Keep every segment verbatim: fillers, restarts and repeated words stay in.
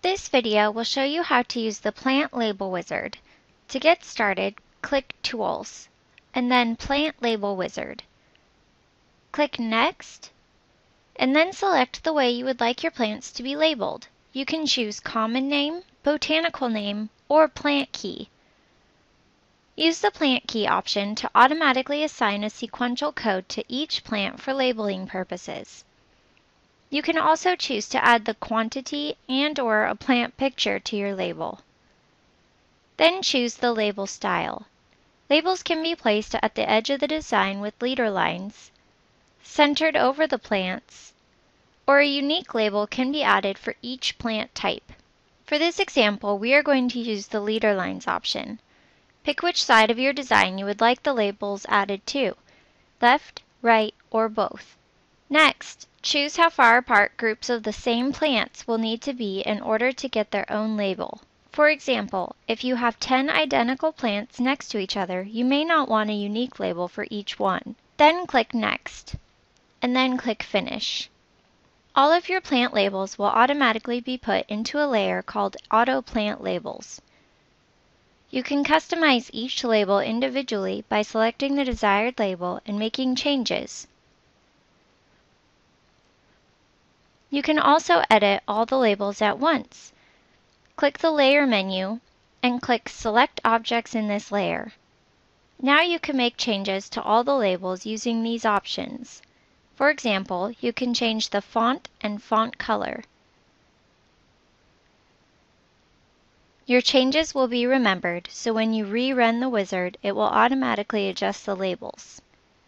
this video, we'll show you how to use the Plant Label Wizard. To get started, click Tools, and then Plant Label Wizard. Click Next, and then select the way you would like your plants to be labeled. You can choose Common Name, Botanical Name, or Plant Key. Use the Plant Key option to automatically assign a sequential code to each plant for labeling purposes. You can also choose to add the quantity and or a plant picture to your label. Then choose the label style. Labels can be placed at the edge of the design with leader lines, centered over the plants, or a unique label can be added for each plant type. For this example, we are going to use the leader lines option. Pick which side of your design you would like the labels added to, left, right, or both. Next, choose how far apart groups of the same plants will need to be in order to get their own label. For example, if you have ten identical plants next to each other, you may not want a unique label for each one. Then click Next, and then click Finish. All of your plant labels will automatically be put into a layer called Auto Plant Labels. You can customize each label individually by selecting the desired label and making changes. You can also edit all the labels at once. Click the Layer menu and click Select Objects in this layer. Now you can make changes to all the labels using these options. For example, you can change the font and font color. Your changes will be remembered, so when you rerun the wizard, it will automatically adjust the labels.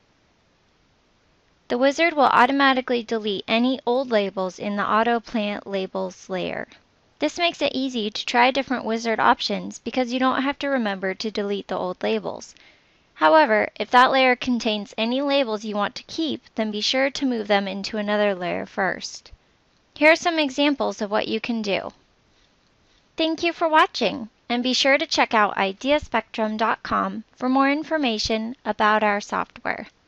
The wizard will automatically delete any old labels in the Auto Plant Labels layer. This makes it easy to try different wizard options because you don't have to remember to delete the old labels. However, if that layer contains any labels you want to keep, then be sure to move them into another layer first. Here are some examples of what you can do. Thank you for watching, and be sure to check out idea spectrum dot com for more information about our software.